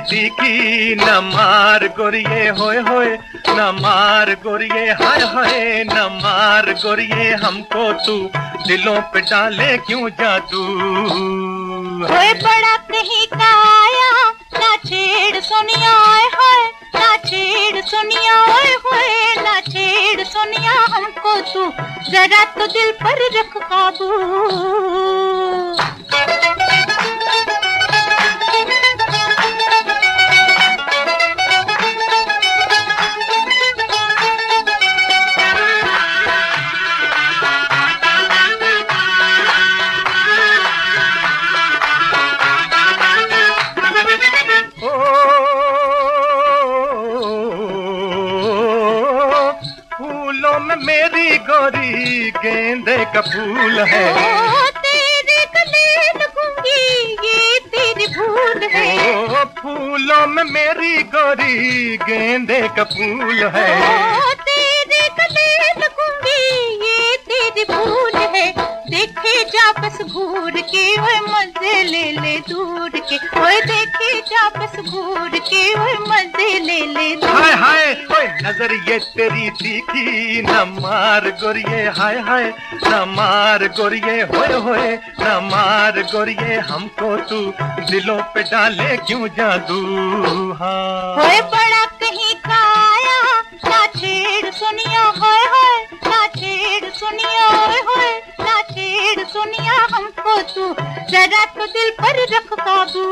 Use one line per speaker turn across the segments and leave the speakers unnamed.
तीखी न मार गोरिये होए होए, न मार गोरिये हाय हाय, न मार गोरिये हमको तू दिलों पे डाले क्यों जादू।
होए बड़ा कहीं का आया, ना छेड़ सोनिया आए हाय, ना छेड़ सोनिया आए होए, ना छेड़ सोनिया हमको तू, जरा तो दिल पर रख काबू।
मेरी गोरी गेंदे का फूल है,
तेरे गले लगूंगी ये तेरी भूल है।
फूलों में मेरी गोरी गेंदे का फूल है,
तेरे गले लगूंगी ये तेरी भूल है। देखे जा बस घूर के ओए मजे ले ले दूर के, ओए देखे जा बस घूर के ओए मजे ले ले दूर।
हाय हाय ओए नजर ये तेरी तीखी, न मार गोरिये हाय हाय, न मार गोरिये होए होए, न मार गोरिये हमको तू दिलों पे डाले क्यों जादू। हाँ
होए बड़ा कहीं का आया, ना छेड़ सुनिया हाय हाय, ना छेड़ सुनिया हाय हाय, ना छेड़ सुनिया हमको तू, जरा तो दिल पर रख काबू।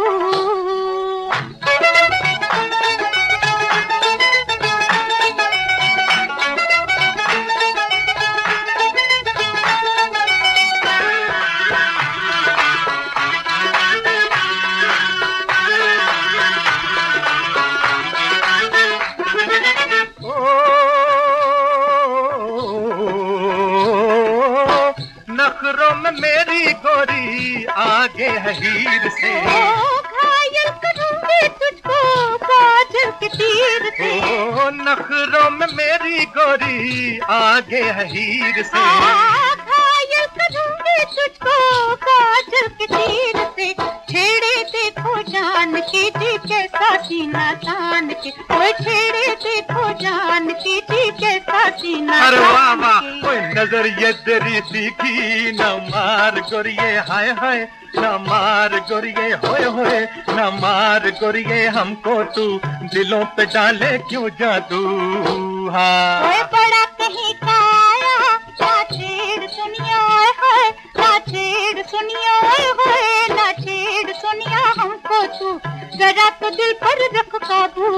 नखरों में मेरी गोरी आगे है हीर से,
घायल करूंगी तुझको काजल के तीर से।
नखरों में मेरी गोरी आगे है हीर से,
घायल करूंगी तुझको काजल के तीर से। छेड़े देखो जान के जी कैसा सीना तान के, ओए छेड़े देखो जान के जी कैसा सीना।
अरे वाह वाह ओए नजर ये तेरी तीखी, न मार गोरिये हाय हाय, न मार गोरिये होए होए, न मार गोरिये हमको तू दिलों पे डाले क्यों जादू। हाँ
ओए बड़ा कहीं का आया, ना छेड़ सुनिया आए हाय, ना छेड़ सुनिया आए हाय, ना छेड़ सुनिया हमको तू, जरा तो दिल पर रख काबू।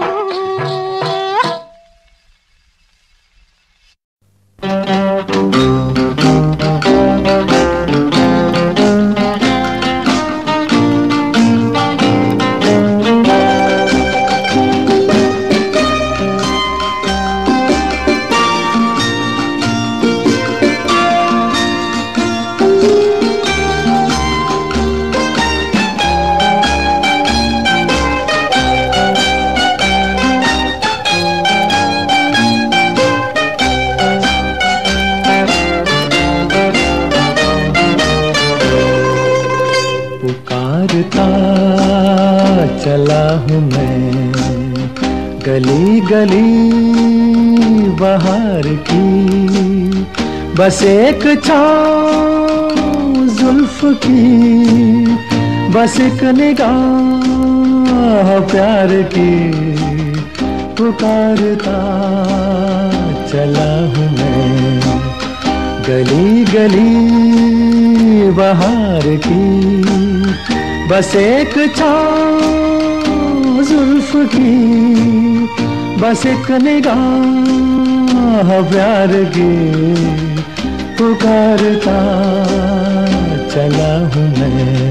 चला हूँ मैं गली गली बहार की, बस एक छाँव जुल्फ की, बस एक निगाह प्यार की। पुकारता चला हूँ मैं गली गली बहार की, बस एक छाँव जुल्फ की, बस एक निगाह प्यार की। पुकारता चला हूँ मैं।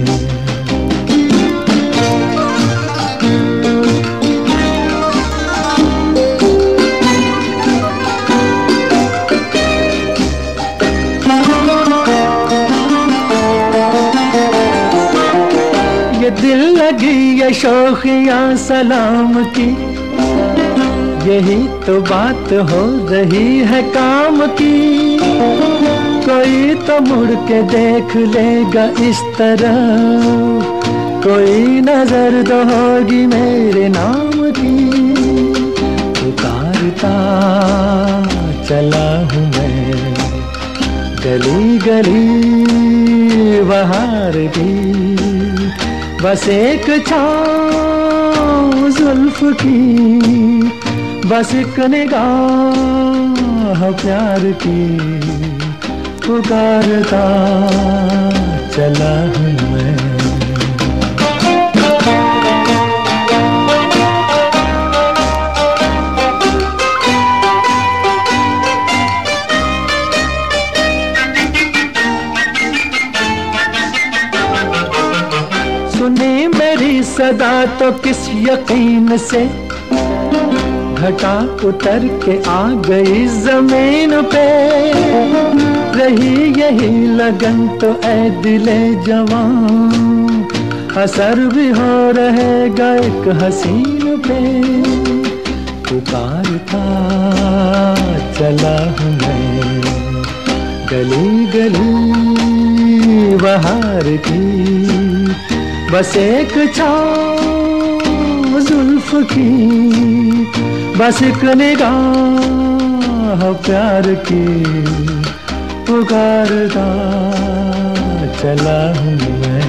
दिल लगी ये शौकियाँ सलाम की, यही तो बात हो रही है काम की। कोई तो मुड़ के देख लेगा इस तरह, कोई नजर तो होगी मेरे नाम की। पुकारता चला हूँ मैं गली गली बहार की, बस एक छाँव जुल्फ की, बस एक निगाह प्यार की। पुकारता चला हूँ मैं। सुने मेरी सदा तो किस यकीन से घटा उतर के आ गई जमीन पे। रही यही लगन तो ऐ दिले जवान, असर भी हो रहेगा एक हसीन पे। पुकारता चला हूँ मैं गली गली बहार की, बस एक छाँव जुल्फ की, बस एक निगाह प्यार की। पुकारता चला हूँ मैं।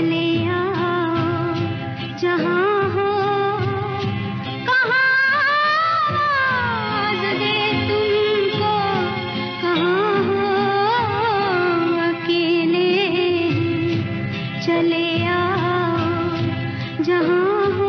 चले आओ जहाँ हो, कहाँ आवाज़ दे तुमको, कहाँ हो अकेले चले आओ जहाँ हो।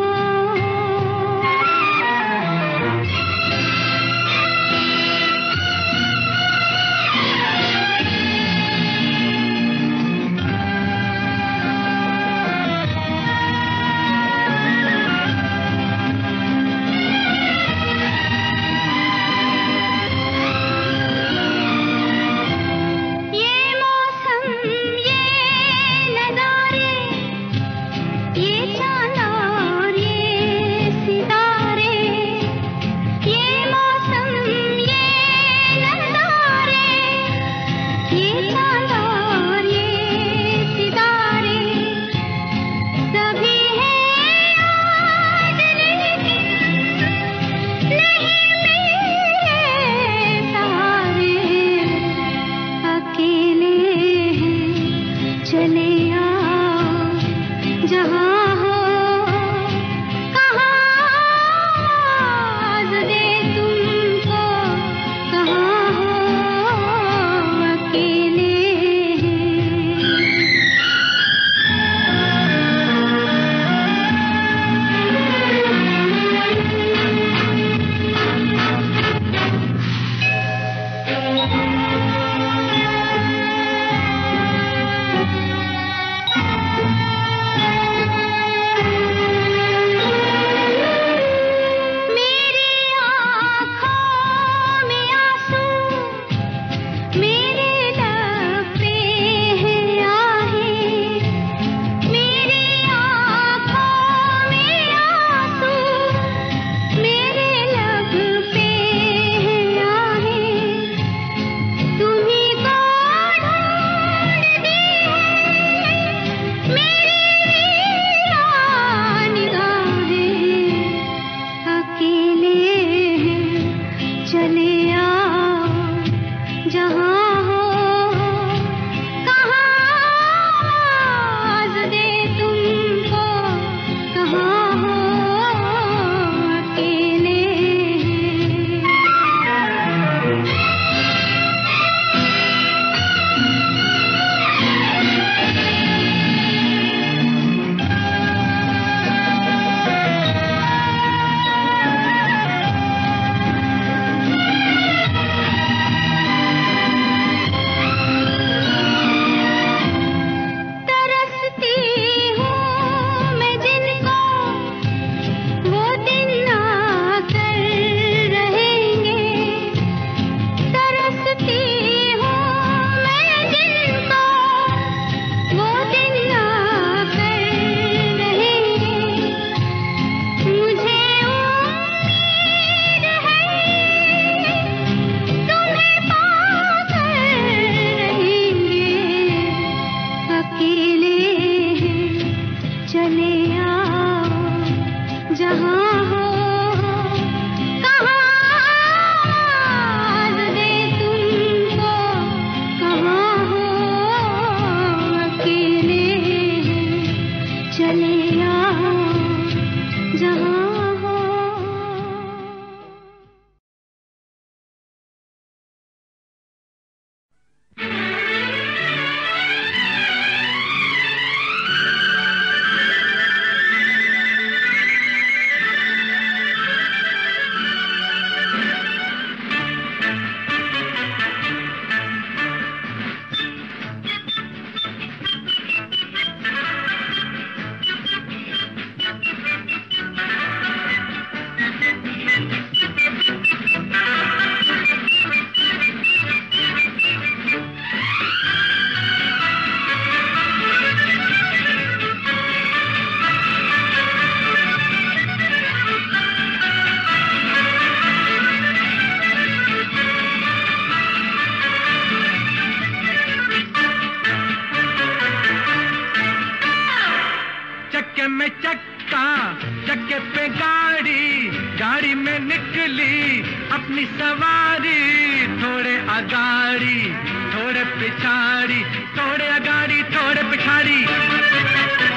चक्के पे गाड़ी, गाड़ी में निकली अपनी सवारी, थोड़े अगाड़ी थोड़े पिछाड़ी, थोड़े अगाड़ी थोड़े पिछाड़ी।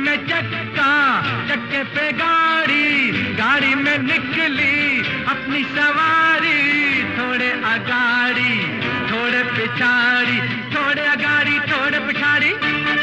में चक्का, चक्के पे गाड़ी, गाड़ी में निकली अपनी सवारी। थोड़े अगाड़ी थोड़े पिछाड़ी, थोड़े अगाड़ी थोड़े पिछाड़ी।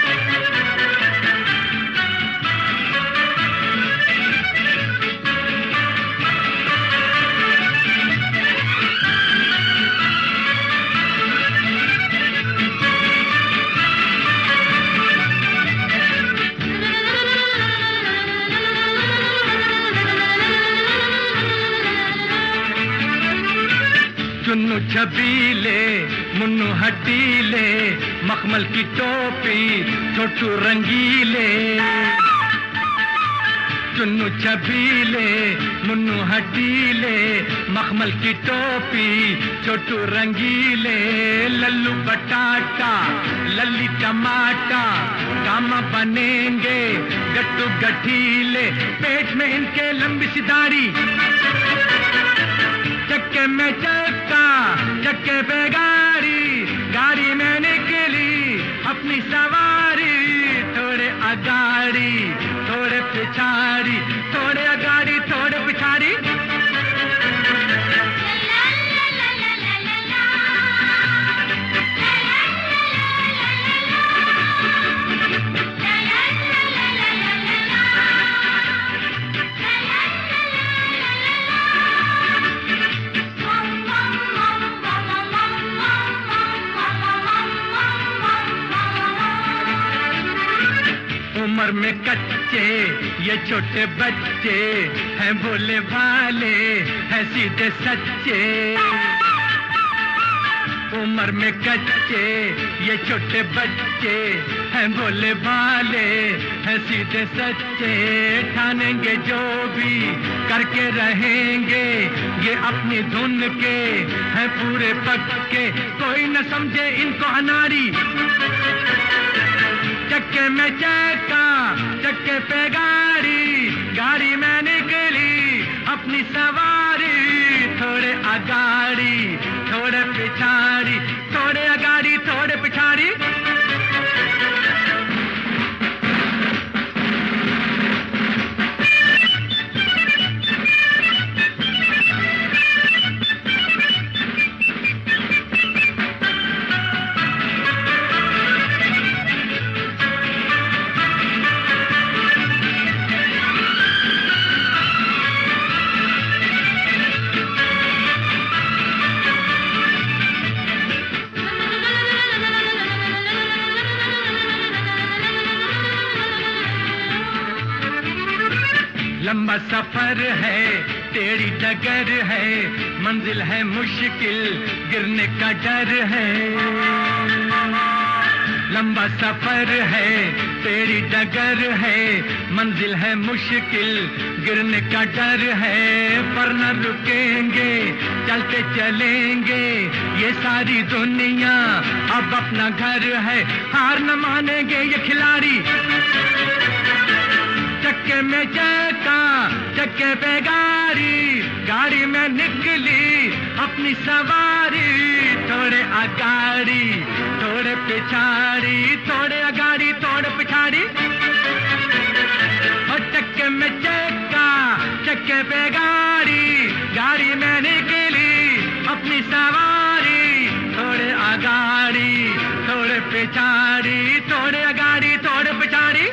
चुन्नू छबीले मुन्नू हटीले, मखमल की टोपी छोटू रंगीले। चुन्नू छबीले मुन्नू हटीले, मखमल की टोपी छोटू रंगीले। लल्लू बटाटा लल्ली टमाटा, काम बनेंगे गट्टू गठीले। पेट में इनके लंबी सी दाढ़ी, चक्के में चक्का चक्के पे गाड़ी, गाड़ी में निकली अपनी सवारी। थोड़े अगाड़ी थोड़े पिछाड़ी, थोड़े अगाड़ी थोड़े पिछाड़ी। उम्र में कच्चे ये छोटे बच्चे हैं, भोले भाले हैं सीधे सच्चे। उम्र में कच्चे ये छोटे बच्चे हैं, भोले भाले हैं सीधे सच्चे। ठानेंगे जो भी करके रहेंगे, ये अपनी धुन के हैं पूरे पक्के। कोई न समझे इनको अनाड़ी, चक्के में चक्का चक्के पे गाड़ी, गाड़ी में निकली अपनी सवारी। थोड़े अगाड़ी थोड़े पिछाड़ी, थोड़े अगाड़ी थोड़े पिछाड़ी। लंबा सफर है टेढ़ी डगर है, मंजिल है मुश्किल गिरने का डर है। लंबा सफर है टेढ़ी डगर है, मंजिल है मुश्किल गिरने का डर है। पर न रुकेंगे चलते चलेंगे, ये सारी दुनिया अब अपना घर है। हार न मानेंगे ये खिलाड़ी, चक्के में चक्का चक्के पे गाड़ी, गाड़ी में निकली अपनी सवारी। थोड़े अगाड़ी थोड़े पिछाड़ी, थोड़े अगाड़ी थोड़े पिछाड़ी। और चक्के में चक्का चक्के पे गाड़ी, गाड़ी में निकली अपनी सवारी। थोड़े अगाड़ी थोड़े पिछाड़ी, थोड़े अगाड़ी थोड़े पिछाड़ी।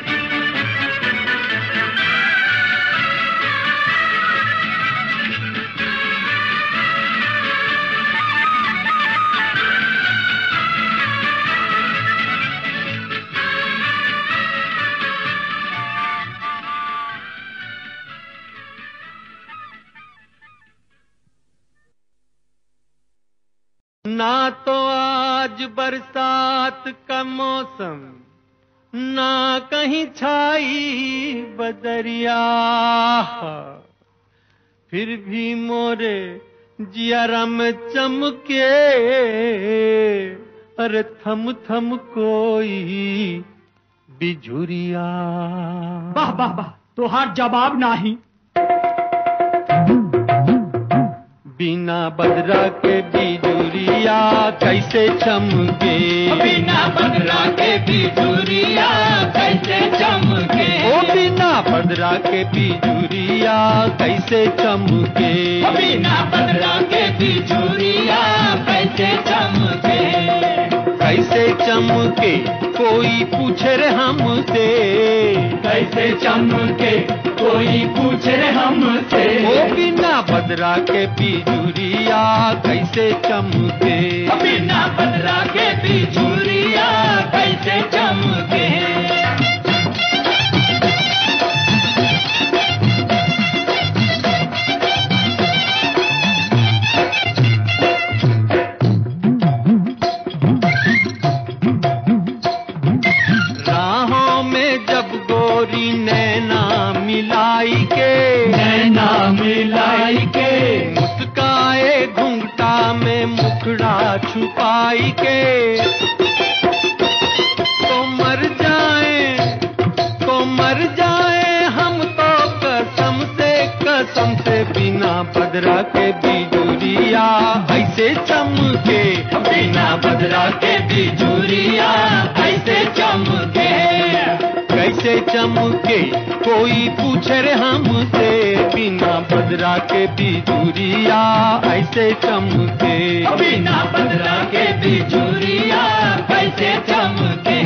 ना तो आज बरसात का मौसम, ना कहीं छाई बदरिया, फिर भी मोरे जियारा में चमके अरे थम थम कोई बिझुरिया।
वाह वाह वाह, तोहार जवाब नाही।
बिना बदरा के बिजुरिया कैसे चमके,
बिना बदरा के बिजुरिया कैसे चमके।
ओ बदरा के बिजुरिया कैसे चमके,
बिना बदरा के बिजुरिया कैसे चमके,
कैसे चमके कोई पूछे रे हमसे,
कैसे चमके कोई पूछे रे हमसे,
ओ बिना बदरा के बिजुरिया कैसे चमके,
बिना बदरा के बिजुरिया कैसे चमके।
राहों में जब गोरी नैना मिलाई के,
नैना मिलाई के,
मुस्काए घुंघटा में मुखड़ा छुपाई के, तो मर जाए हम तो कसम से बिना बदरा के बिजुरिया ऐसे चमके,
बिना बदरा के बिजुरिया ऐसे चमके,
कैसे चमके कोई पूछे रे हमसे, बिना बदरा के बिजुरिया ऐसे चमके,
बिना बदरा के बिजुरिया कैसे चमके।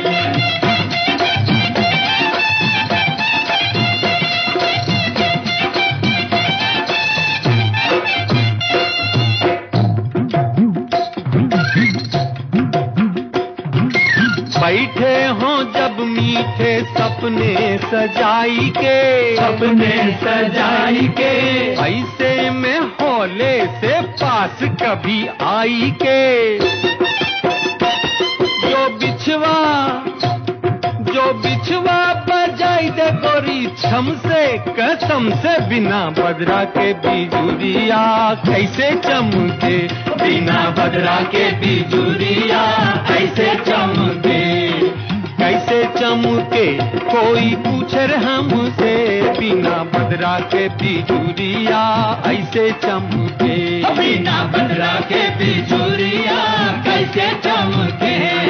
बैठे हों जब मीठे सपने सजाई के,
सपने सजाई के,
ऐसे में होले से पास कभी आई के, जो बिछवा बजाई दे गोरी छम से कसम से, बिना बदरा के बिजुरिया कैसे चमके,
बिना बदरा के बिजुरिया ऐसे चमके,
कैसे चमके कोई पूछे रे हमसे, बिना बदरा के बिजुरिया ऐसे चमके,
बिना बदरा के बिजुरिया कैसे चमके।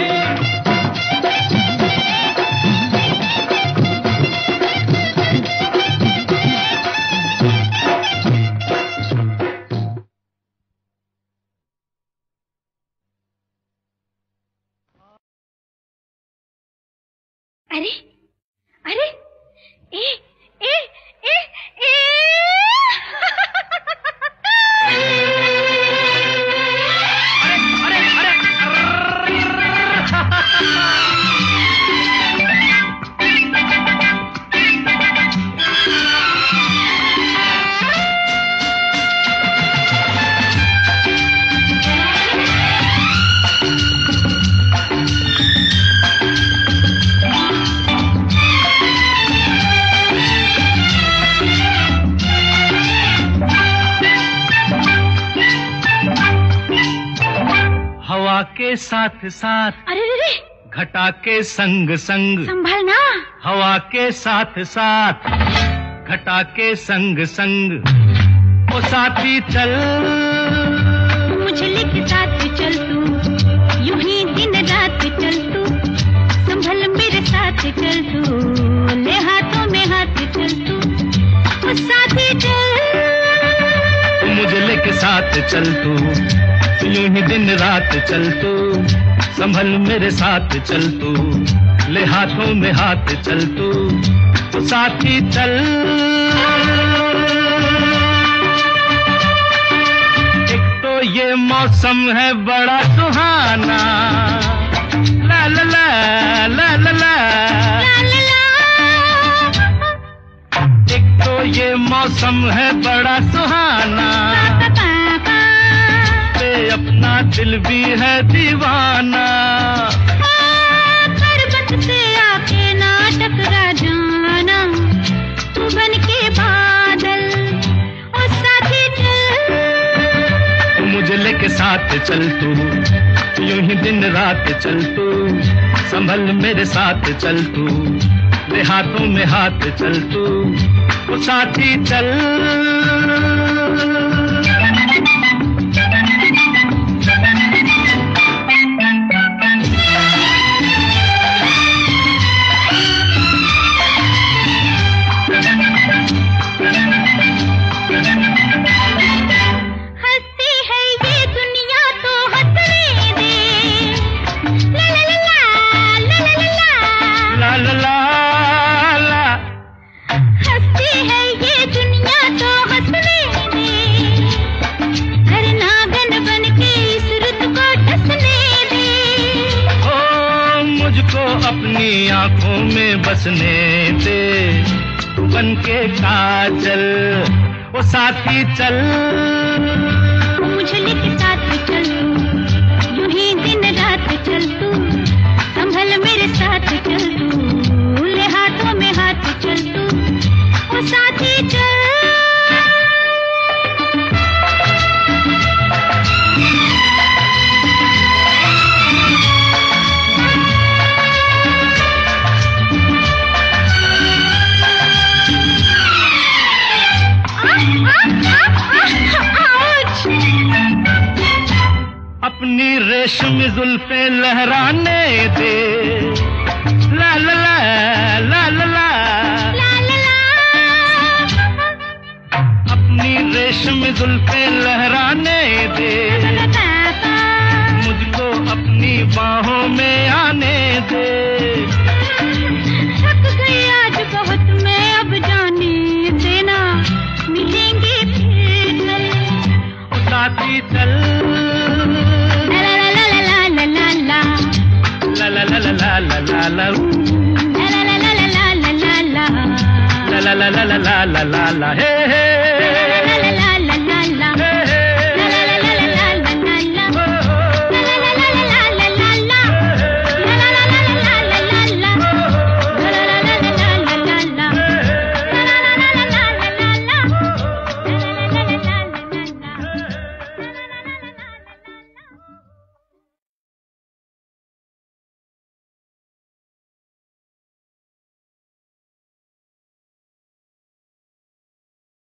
अरे अरे ए ए ए ए
हवा के साथ साथ,
अरे रे,
घटा के संग संग,
संभलना,
हवा के साथ साथ, घटा के संग संग, ओ साथी चल,
मुझे लेके साथ चल तू, यूं ही दिन रात चल तू, संभल मेरे साथ चल तू, ले हाथों में हाथ चल तू, ओ साथी चल,
मुझे लेके साथ चल तू, यूं ही दिन रात चल तू, संभल मेरे साथ चल तू, ले हाथों में हाथ चल तू, तो साथी चल। एक तो ये मौसम है बड़ा सुहाना, ला ला ला ला ला ला, एक तो ये मौसम है बड़ा सुहाना, अपना दिल भी है दीवाना,
पर्वत से आके ना टकरा जाना, तू बन के बादल, ओ साथी चल,
मुझे लेके साथ चल तू, यूं ही दिन रात चल तू, संभल मेरे साथ चल तू, ले हाथों में हाथ चल तू, ओ साथी चल। ला ला ला।
हंसती है ये दुनिया तो हंसने दे, हर नागन बन के इस रुत को डसने दे।
ओ मुझको अपनी आंखों में बसने दे, तू बन के काजल ओ साथी चल।
मुझे लेके साथ चल तू, यूं ही दिन रात चल तू, संभल मेरे साथ चल तू, ले हाथों में हाथ चल तू, ओ साथी चल।
अपनी रेशमी जुल्फे लहराने दे, ला ला ला ला ला ला
ला ला।
अपनी रेशमी जुल्फे लहराने दे, मुझको अपनी बाहों में आने दे।
थक गई आज बहुत मैं, अब जाने देना, मिलेंगे फिर कल।
साथी चल,
ला ला ला ला ला ला ला
ला ला ला ला ला ला ला ला,
ला ला ला ला ला ला ला ला,
ला ला ला ला ला ला ला ला, हे हे।